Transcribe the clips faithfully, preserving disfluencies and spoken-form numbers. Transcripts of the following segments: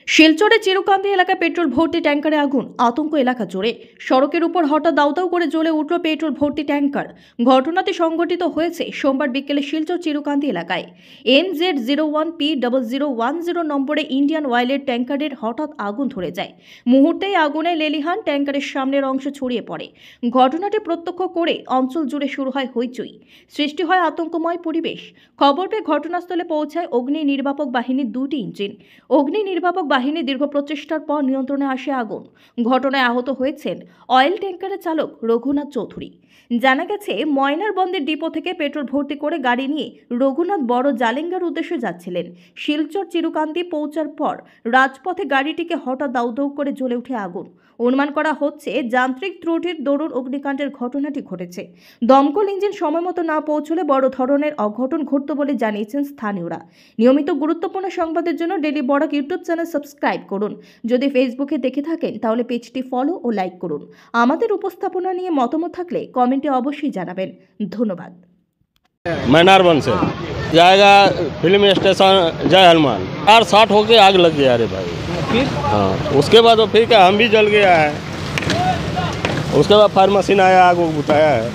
শিলচরে চিরুকান্দি এলাকায় পেট্রোল ভর্তি ট্যাঙ্কারে আগুন, আতঙ্ক এলাকা জুড়ে। সড়কের উপর হঠাৎ দাউ দাউ করে জ্বলে উঠল পেট্রোল ভর্তি ট্যাঙ্কার। ঘটনাটি সংঘটিত হয়েছে সোমবার বিকেলে শিলচর চিরুকান্দি এলাকায়। N Z zero one P double zero one zero নম্বরে ইন্ডিয়ান অয়েলের ট্যাঙ্কারের হঠাৎ আগুন ধরে যায়। মুহূর্তেই আগুনে লেলিহান ট্যাঙ্কারের সামনের অংশ ছড়িয়ে পড়ে। ঘটনাটি প্রত্যক্ষ করে অঞ্চল জুড়ে শুরু হয় হইচই, সৃষ্টি হয় আতঙ্কময় পরিবেশ। খবর পেয়ে ঘটনাস্থলে পৌঁছায় অগ্নি নির্বাপক বাহিনীর দুটি ইঞ্জিন। অগ্নি নির্বাপক বাহিনী দীর্ঘ প্রচেষ্টার পর নিয়ন্ত্রণে আসে আগুন। ঘটনায় আহত হয়েছেন অয়েল ট্যাঙ্কারের চালক রঘুনাথ চৌধুরী। জানা গেছে, ময়নারবন্দের ডিপো থেকে পেট্রোল ভর্তি করে গাড়ি নিয়ে রঘুনাথ বড় জালেঙ্গার উদ্দেশ্যে যাচ্ছিলেন। শিলচর চিরুকান্দি পৌঁছার পর রাজপথে গাড়িটিকে হঠাৎ দাউ দাউ করে জ্বলে ওঠে আগুন। অনুমান করা হচ্ছে যান্ত্রিক ত্রুটির দরুন অগ্নিকাণ্ডের ঘটনাটি ঘটেছে। দমকল ইঞ্জিন সময়মতো না পৌঁছলে বড় ধরনের অঘটন ঘটত বলে জানিয়েছেন স্থানীয়রা। নিয়মিত গুরুত্বপূর্ণ সংবাদের জন্য daily Barak YouTube channel subscribe করুন। যদি ফেসবুকে দেখে থাকেন তাহলে পেজটি ফলো ও লাইক করুন। আমাদের উপস্থাপনা নিয়ে মতামত থাকলে কমেন্টে অবশ্যই জানাবেন। ধন্যবাদ। मैनारबंद से जाएगा फिल्म स्टेशन जय हनुमान कार शॉर्ट होके आग लग गया। अरे भाई फिर हाँ, उसके बाद वो फिर क्या हम भी जल गया है। उसके बाद फायर मशीन आया, आग बुताया है।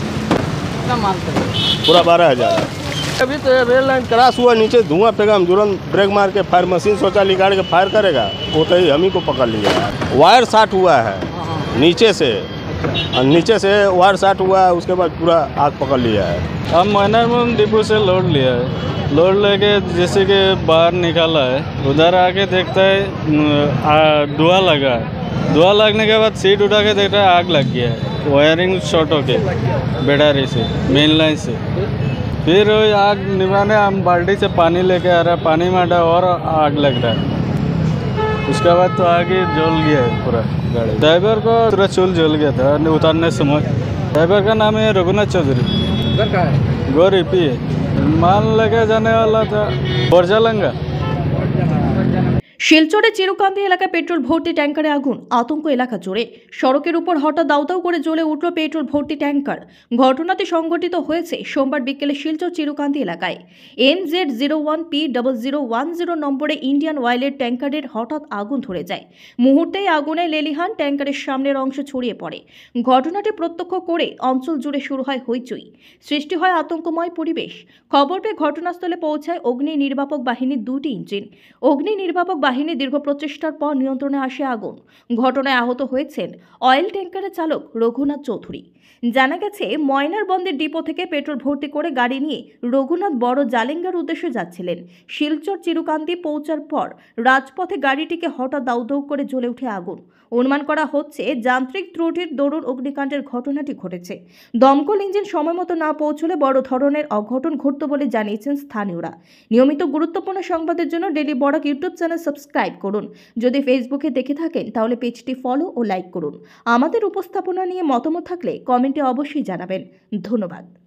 पूरा बारह हजार अभी तो रेल लाइन क्रॉस हुआ, नीचे धुआं फेंका, हम तुरंत ब्रेक मार के फायर मशीन सोचा निकाल के फायर करेगा, वो तो ही हम ही को पकड़ लिया। वायर शॉर्ट हुआ है नीचे से, और नीचे से वायर शॉर्ट हुआ है, उसके बाद पूरा आग पकड़ लिया है। हम मैनारबंद डिपो से लोड लिया है, लोड लेके जैसे कि बाहर निकाला है, उधर आके देखता है धुआं लगा है। धुआं लगने के बाद सीट उठा के देखता है आग लग गया है, वायरिंग शॉर्ट होके बैटरी से मेन लाइन से। फिर आग निभाने हम बाल्टी से पानी लेके आ रहा है, पानी में डाला और आग लग रहा है। उसके बाद तो आगे जल गया है पूरा गाड़ी। ड्राइवर को पूरा चूल जल गया था उतारने समय। ड्राइवर का नाम है रघुनाथ चौधरी। घर का है? गोरी पी है। माल लेके जाने वाला था बोरजालंगा। শিলচরে চিরুকান্দি এলাকায় পেট্রোল ভর্তি ট্যাঙ্কারে আগুন, আতঙ্ক এলাকা জুড়ে। সড়কের উপর হঠাৎ দাউ দাউ করে জ্বলে উঠল পেট্রোল ভর্তি ট্যাঙ্কার। ঘটনাটি সংঘটিত হয়েছে সোমবার বিকেলে শিলচর চিরুকান্দি এলাকায়। N Z zero one P double zero one zero নম্বরে ইন্ডিয়ান অয়েলের ট্যাঙ্কারের হঠাৎ আগুন ধরে যায়। মুহূর্তেই আগুনে লেলিহান ট্যাঙ্কারের সামনের অংশ ছড়িয়ে পড়ে। ঘটনাটি প্রত্যক্ষ করে অঞ্চল জুড়ে শুরু হয় হইচই, সৃষ্টি হয় আতঙ্কময় পরিবেশ। খবর পেয়ে ঘটনাস্থলে পৌঁছায় অগ্নি নির্বাপক বাহিনীর দুটি ইঞ্জিন। অগ্নি নির্বাপক বাহিনী দীর্ঘ প্রচেষ্টার পর নিয়ন্ত্রণে আসে আগুন। ঘটনায় আহত হয়েছেন অয়েল ট্যাঙ্কারের চালক রঘুনাথ চৌধুরী। জানা গেছে, ময়নারবন্দের ডিপো থেকে পেট্রোল ভর্তি করে গাড়ি নিয়ে রঘুনাথ বড় জালেঙ্গার উদ্দেশ্যে যাচ্ছিলেন। শিলচর চিরুকান্দি পৌঁছার পর রাজপথে গাড়িটিকে হঠাৎ দাউ দাউ করে জ্বলে ওঠে আগুন। অনুমান করা হচ্ছে যান্ত্রিক ত্রুটির দরুন অগ্নিকাণ্ডের ঘটনাটি ঘটেছে। দমকল ইঞ্জিন সময়মতো না পৌঁছলে বড় ধরনের অঘটন ঘটত বলে জানিয়েছেন স্থানীয়রা। নিয়মিত গুরুত্বপূর্ণ সংবাদের জন্য daily Barak YouTube channel subscribe করুন। যদি ফেসবুকে দেখে থাকেন তাহলে পেজটি ফলো ও লাইক করুন। আমাদের উপস্থাপনা নিয়ে মতামত থাকলে কমেন্টে অবশ্যই জানাবেন। ধন্যবাদ।